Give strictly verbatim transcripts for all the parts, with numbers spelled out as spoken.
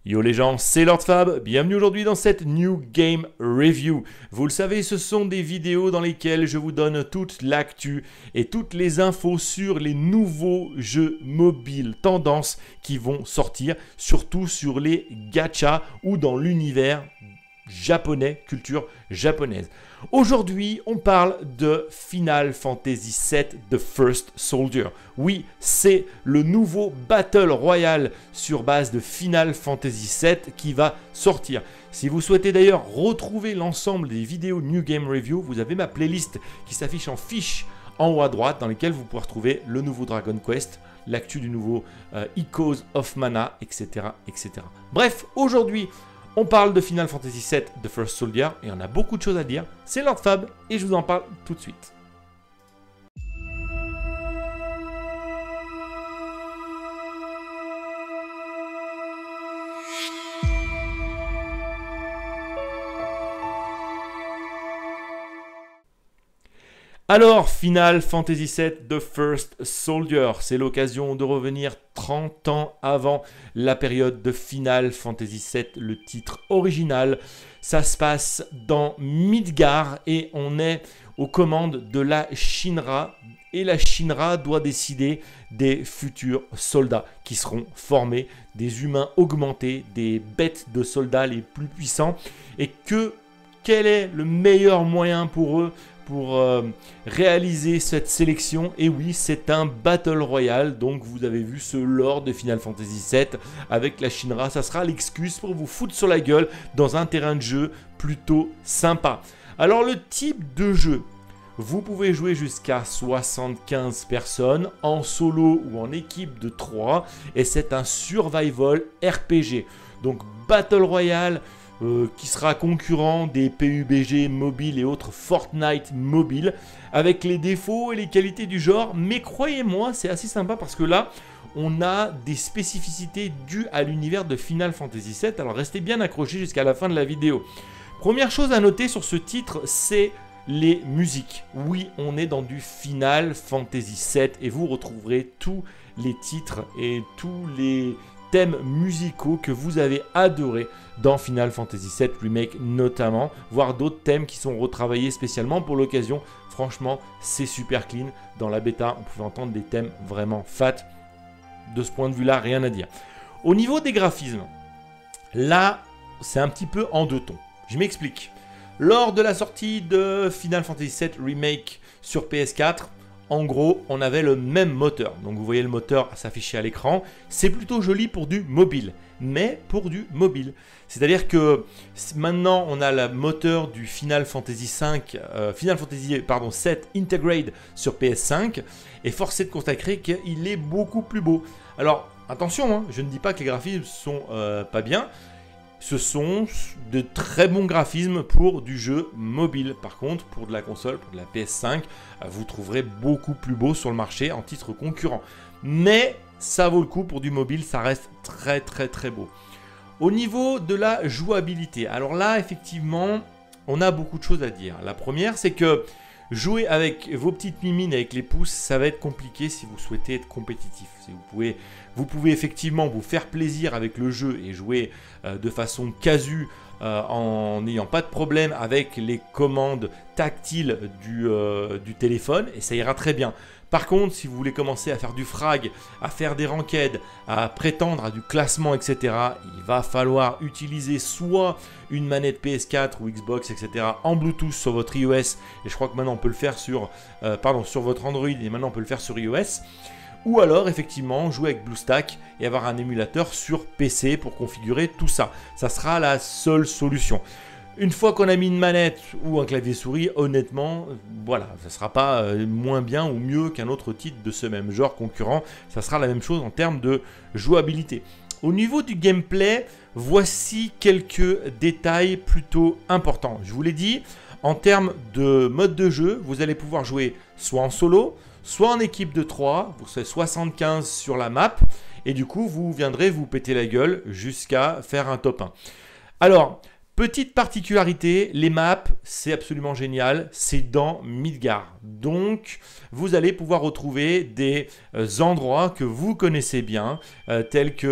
Yo les gens, c'est Lord Fab, bienvenue aujourd'hui dans cette New Game Review. Vous le savez, ce sont des vidéos dans lesquelles je vous donne toute l'actu et toutes les infos sur les nouveaux jeux mobiles tendances qui vont sortir, surtout sur les gachas ou dans l'univers japonais, culture japonaise. Aujourd'hui, on parle de Final Fantasy sept The First Soldier. Oui, c'est le nouveau Battle Royale sur base de Final Fantasy sept qui va sortir. Si vous souhaitez d'ailleurs retrouver l'ensemble des vidéos New Game Review, vous avez ma playlist qui s'affiche en fiche en haut à droite dans lesquelles vous pourrez retrouver le nouveau Dragon Quest, l'actu du nouveau euh, Echoes of Mana, et cetera, et cetera. Bref, aujourd'hui, on parle de Final Fantasy sept The First Soldier et on a beaucoup de choses à dire. C'est Lord Fab et je vous en parle tout de suite. Alors, Final Fantasy sept The First Soldier, c'est l'occasion de revenir trente ans avant la période de Final Fantasy sept, le titre original. Ça se passe dans Midgar et on est aux commandes de la Shinra. Et la Shinra doit décider des futurs soldats qui seront formés, des humains augmentés, des bêtes de soldats les plus puissants. Et que, quel est le meilleur moyen pour eux pour euh, réaliser cette sélection? Et oui, c'est un Battle Royale, donc vous avez vu ce lore de Final Fantasy sept avec la Shinra, ça sera l'excuse pour vous foutre sur la gueule dans un terrain de jeu plutôt sympa. Alors le type de jeu, vous pouvez jouer jusqu'à soixante-quinze personnes en solo ou en équipe de trois et c'est un survival R P G, donc Battle Royale. Euh, qui sera concurrent des P U B G mobile et autres Fortnite mobile, avec les défauts et les qualités du genre, mais croyez-moi, c'est assez sympa parce que là, on a des spécificités dues à l'univers de Final Fantasy sept, alors restez bien accrochés jusqu'à la fin de la vidéo. Première chose à noter sur ce titre, c'est les musiques. Oui, on est dans du Final Fantasy sept et vous retrouverez tous les titres et tous les thèmes musicaux que vous avez adorés dans Final Fantasy sept Remake notamment, voire d'autres thèmes qui sont retravaillés spécialement pour l'occasion. Franchement, c'est super clean. Dans la bêta, on pouvait entendre des thèmes vraiment fat. De ce point de vue-là, rien à dire. Au niveau des graphismes, là, c'est un petit peu en deux tons. Je m'explique. Lors de la sortie de Final Fantasy sept Remake sur P S quatre, en gros, on avait le même moteur. Donc vous voyez le moteur s'afficher à l'écran. C'est plutôt joli pour du mobile, mais pour du mobile. C'est-à-dire que maintenant, on a le moteur du Final Fantasy cinq, euh, Final Fantasy pardon, sept Integrate sur P S cinq. Et force est de constater qu'il est beaucoup plus beau. Alors, attention, hein, je ne dis pas que les graphismes sont euh, pas bien. Ce sont de très bons graphismes pour du jeu mobile. Par contre, pour de la console, pour de la P S cinq, vous trouverez beaucoup plus beau sur le marché en titre concurrent. Mais ça vaut le coup pour du mobile, ça reste très très très beau. Au niveau de la jouabilité, alors là, effectivement, on a beaucoup de choses à dire. La première, c'est que jouer avec vos petites mimines, avec les pouces, ça va être compliqué si vous souhaitez être compétitif. Si vous, pouvez, vous pouvez effectivement vous faire plaisir avec le jeu et jouer euh, de façon casu euh, en n'ayant pas de problème avec les commandes tactiles du, euh, du téléphone et ça ira très bien. Par contre, si vous voulez commencer à faire du frag, à faire des ranked, à prétendre à du classement, et cetera, il va falloir utiliser soit une manette P S quatre ou Xbox, et cetera en Bluetooth sur votre iOS. Et je crois que maintenant on peut le faire sur, euh, pardon, sur votre Android et maintenant on peut le faire sur iOS. Ou alors effectivement jouer avec BlueStack et avoir un émulateur sur P C pour configurer tout ça. Ça sera la seule solution. Une fois qu'on a mis une manette ou un clavier souris, honnêtement, voilà, ça ne sera pas moins bien ou mieux qu'un autre titre de ce même genre concurrent. Ça sera la même chose en termes de jouabilité. Au niveau du gameplay, voici quelques détails plutôt importants. Je vous l'ai dit, en termes de mode de jeu, vous allez pouvoir jouer soit en solo, soit en équipe de trois. Vous serez soixante-quinze sur la map et du coup, vous viendrez vous péter la gueule jusqu'à faire un top un. Alors, petite particularité, les maps, c'est absolument génial, c'est dans Midgar. Donc, vous allez pouvoir retrouver des euh, endroits que vous connaissez bien, euh, tels que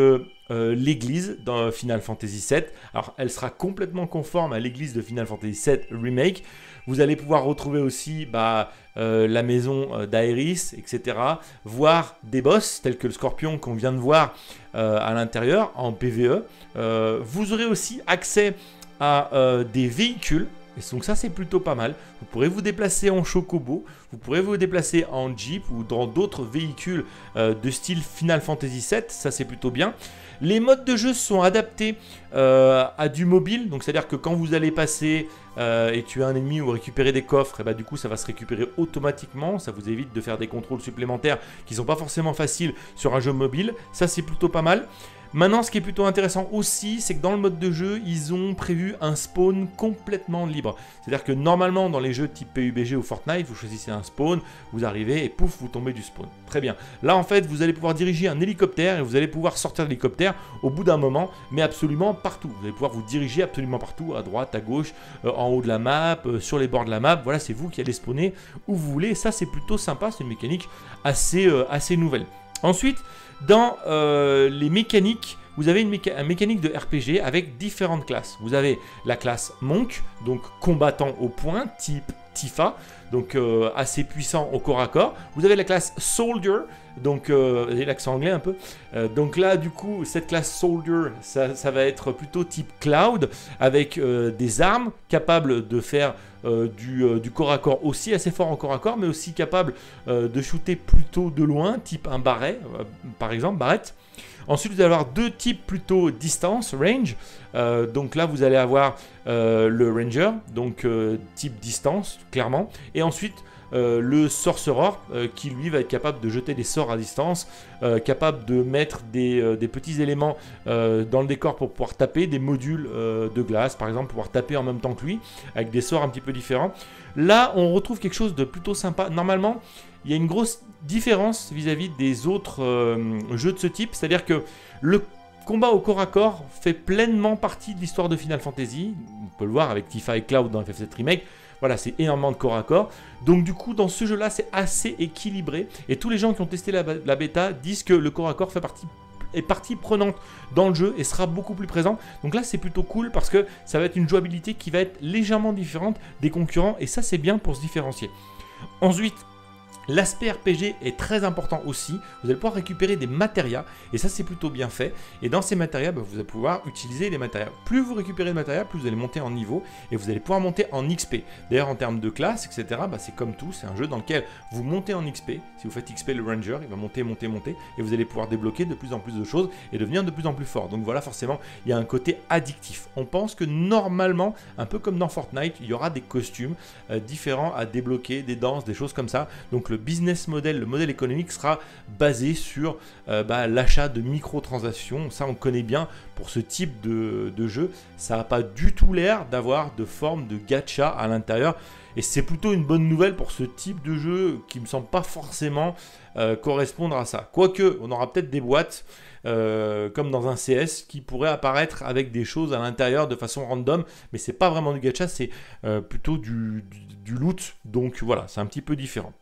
euh, l'église dans Final Fantasy sept. Alors, elle sera complètement conforme à l'église de Final Fantasy sept Remake. Vous allez pouvoir retrouver aussi bah, euh, la maison euh, d'Aeris, et cetera. Voir des boss tels que le Scorpion qu'on vient de voir euh, à l'intérieur en P V E. Euh, vous aurez aussi accès à euh, des véhicules. Et donc ça c'est plutôt pas mal. Vous pourrez vous déplacer en chocobo, vous pourrez vous déplacer en jeep ou dans d'autres véhicules euh, de style Final Fantasy sept, ça c'est plutôt bien. Les modes de jeu sont adaptés euh, à du mobile, donc c'est à dire que quand vous allez passer euh, et tuer un ennemi ou récupérer des coffres, et bah, du coup ça va se récupérer automatiquement, ça vous évite de faire des contrôles supplémentaires qui sont pas forcément faciles sur un jeu mobile, ça c'est plutôt pas mal. Maintenant, ce qui est plutôt intéressant aussi, c'est que dans le mode de jeu, ils ont prévu un spawn complètement libre. C'est-à-dire que normalement, dans les jeux type P U B G ou Fortnite, vous choisissez un spawn, vous arrivez et pouf, vous tombez du spawn. Très bien. Là, en fait, vous allez pouvoir diriger un hélicoptère et vous allez pouvoir sortir de l'hélicoptère au bout d'un moment, mais absolument partout. Vous allez pouvoir vous diriger absolument partout, à droite, à gauche, euh, en haut de la map, euh, sur les bords de la map. Voilà, c'est vous qui allez spawner où vous voulez. Et ça, c'est plutôt sympa. C'est une mécanique assez, euh, assez nouvelle. Ensuite, dans euh, les mécaniques, vous avez une méca un mécanique de R P G avec différentes classes. Vous avez la classe Monk, donc combattant au point, type Tifa, donc euh, assez puissant au corps à corps. Vous avez la classe Soldier, donc euh, vous avez l'accent anglais un peu. Euh, donc là, du coup, cette classe Soldier, ça, ça va être plutôt type Cloud, avec euh, des armes capables de faire euh, du, euh, du corps à corps aussi assez fort en corps à corps, mais aussi capable euh, de shooter plutôt de loin, type un baret, euh, par exemple, barrette. Ensuite, vous allez avoir deux types plutôt distance, range. Euh, donc là, vous allez avoir euh, le ranger, donc euh, type distance, clairement. Et ensuite, euh, le sorcerer, euh, qui lui va être capable de jeter des sorts à distance, euh, capable de mettre des, euh, des petits éléments euh, dans le décor pour pouvoir taper, des modules euh, de glace, par exemple, pour pouvoir taper en même temps que lui, avec des sorts un petit peu différents. Là, on retrouve quelque chose de plutôt sympa. Normalement, il y a une grosse différence vis-à-vis des autres euh, jeux de ce type, c'est-à-dire que le combat au corps à corps fait pleinement partie de l'histoire de Final Fantasy. On peut le voir avec Tifa et Cloud dans F F sept Remake. Voilà, c'est énormément de corps à corps. Donc du coup, dans ce jeu-là, c'est assez équilibré. Et tous les gens qui ont testé la, la bêta disent que le corps à corps fait partie est partie prenante dans le jeu et sera beaucoup plus présent. Donc là, c'est plutôt cool parce que ça va être une jouabilité qui va être légèrement différente des concurrents. Et ça, c'est bien pour se différencier. Ensuite, l'aspect R P G est très important aussi. Vous allez pouvoir récupérer des matérias et ça c'est plutôt bien fait. Et dans ces matérias, bah, vous allez pouvoir utiliser les matérias. Plus vous récupérez de matérias, plus vous allez monter en niveau et vous allez pouvoir monter en X P. D'ailleurs en termes de classe, et cetera, bah, c'est comme tout, c'est un jeu dans lequel vous montez en X P. Si vous faites X P le Ranger, il va monter, monter, monter et vous allez pouvoir débloquer de plus en plus de choses et devenir de plus en plus fort. Donc voilà, forcément, il y a un côté addictif. On pense que normalement, un peu comme dans Fortnite, il y aura des costumes euh, différents à débloquer, des danses, des choses comme ça. Donc le business model, le modèle économique sera basé sur euh, bah, l'achat de microtransactions. Ça, on connaît bien pour ce type de, de jeu. Ça n'a pas du tout l'air d'avoir de forme de gacha à l'intérieur. Et c'est plutôt une bonne nouvelle pour ce type de jeu qui ne me semble pas forcément euh, correspondre à ça. Quoique, on aura peut-être des boîtes Euh, comme dans un C S qui pourrait apparaître avec des choses à l'intérieur de façon random, mais c'est pas vraiment du gacha, c'est euh, plutôt du, du, du loot, donc voilà, c'est un petit peu différent.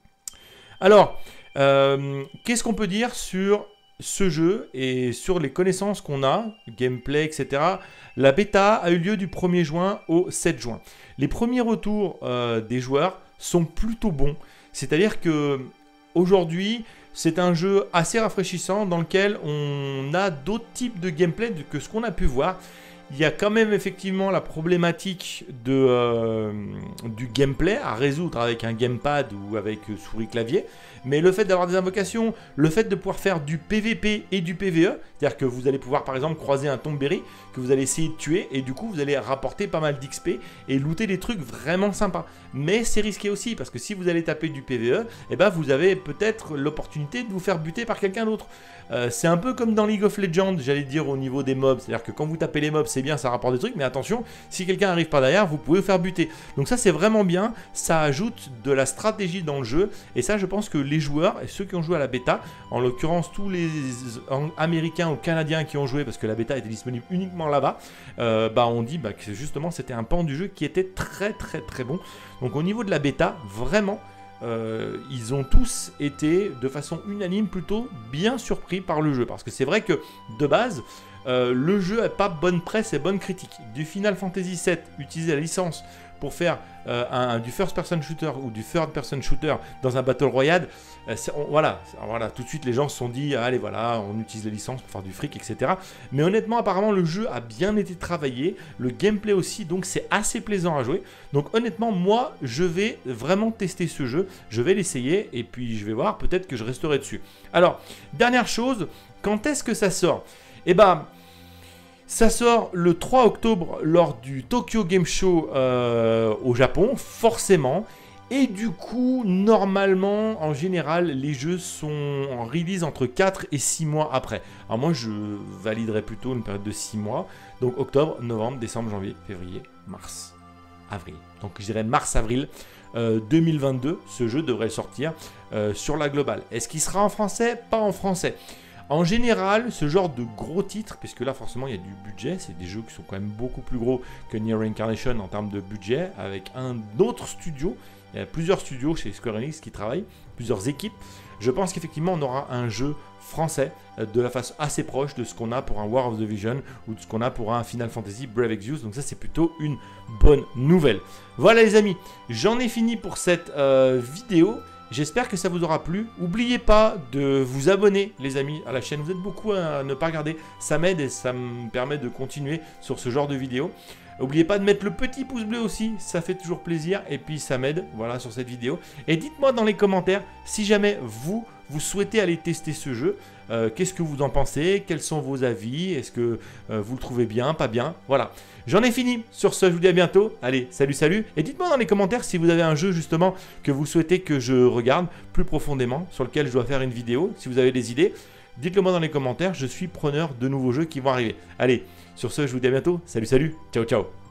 Alors, euh, qu'est-ce qu'on peut dire sur ce jeu et sur les connaissances qu'on a, gameplay, et cetera. La bêta a eu lieu du premier juin au sept juin. Les premiers retours euh, des joueurs sont plutôt bons, c'est-à-dire que aujourd'hui, c'est un jeu assez rafraîchissant dans lequel on a d'autres types de gameplay que ce qu'on a pu voir. Il y a quand même effectivement la problématique de, euh, du gameplay à résoudre avec un gamepad ou avec souris clavier. Mais le fait d'avoir des invocations, le fait de pouvoir faire du P V P et du P V E, c'est-à-dire que vous allez pouvoir par exemple croiser un Tomberry que vous allez essayer de tuer et du coup vous allez rapporter pas mal d'X P et looter des trucs vraiment sympas. Mais c'est risqué aussi parce que si vous allez taper du P V E, eh ben vous avez peut-être l'opportunité de vous faire buter par quelqu'un d'autre. Euh, c'est un peu comme dans League of Legends, j'allais dire au niveau des mobs, c'est-à-dire que quand vous tapez les mobs c'est bien, ça rapporte des trucs, mais attention, si quelqu'un arrive par derrière, vous pouvez vous faire buter. Donc ça c'est vraiment bien, ça ajoute de la stratégie dans le jeu et ça je pense que les joueurs et ceux qui ont joué à la bêta, en l'occurrence tous les Américains ou Canadiens qui ont joué parce que la bêta était disponible uniquement là-bas, euh, bah on dit bah, que justement c'était un pan du jeu qui était très très très bon. Donc au niveau de la bêta, vraiment, euh, ils ont tous été de façon unanime plutôt bien surpris par le jeu. Parce que c'est vrai que de base, euh, le jeu n'a pas bonne presse et bonne critique. Du Final Fantasy sept, utiliser la licence pour faire euh, un, du first person shooter ou du third person shooter dans un battle royale, euh, on, voilà, voilà, tout de suite les gens se sont dit allez voilà, on utilise les licences pour faire du fric, et cetera. Mais honnêtement, apparemment le jeu a bien été travaillé, le gameplay aussi, donc c'est assez plaisant à jouer. Donc honnêtement, moi je vais vraiment tester ce jeu, je vais l'essayer et puis je vais voir, peut-être que je resterai dessus. Alors, dernière chose, quand est-ce que ça sort? Eh ben, ça sort le trois octobre lors du Tokyo Game Show euh, au Japon, forcément. Et du coup, normalement, en général, les jeux sont en release entre quatre et six mois après. Alors moi, je validerais plutôt une période de six mois. Donc octobre, novembre, décembre, janvier, février, mars, avril. Donc je dirais mars-avril euh, deux mille vingt-deux, ce jeu devrait sortir euh, sur la globale. Est-ce qu'il sera en français? Pas en français. En général, ce genre de gros titres, puisque là forcément il y a du budget, c'est des jeux qui sont quand même beaucoup plus gros que Nier Reincarnation en termes de budget, avec un autre studio, il y a plusieurs studios chez Square Enix qui travaillent, plusieurs équipes. Je pense qu'effectivement on aura un jeu français de la façon assez proche de ce qu'on a pour un War of the Vision ou de ce qu'on a pour un Final Fantasy Brave Exvius, donc ça c'est plutôt une bonne nouvelle. Voilà les amis, j'en ai fini pour cette euh, vidéo. J'espère que ça vous aura plu. N'oubliez pas de vous abonner, les amis, à la chaîne. Vous êtes beaucoup à ne pas regarder. Ça m'aide et ça me permet de continuer sur ce genre de vidéo. N'oubliez pas de mettre le petit pouce bleu aussi. Ça fait toujours plaisir. Et puis, ça m'aide, voilà, sur cette vidéo. Et dites-moi dans les commentaires si jamais vous, vous souhaitez aller tester ce jeu. Euh, Qu'est-ce que vous en pensez? Quels sont vos avis? Est-ce que euh, vous le trouvez bien, pas bien? Voilà. J'en ai fini. Sur ce, je vous dis à bientôt. Allez, salut, salut. Et dites-moi dans les commentaires si vous avez un jeu justement que vous souhaitez que je regarde plus profondément, sur lequel je dois faire une vidéo. Si vous avez des idées, dites-le moi dans les commentaires. Je suis preneur de nouveaux jeux qui vont arriver. Allez, sur ce, je vous dis à bientôt. Salut, salut. Ciao, ciao.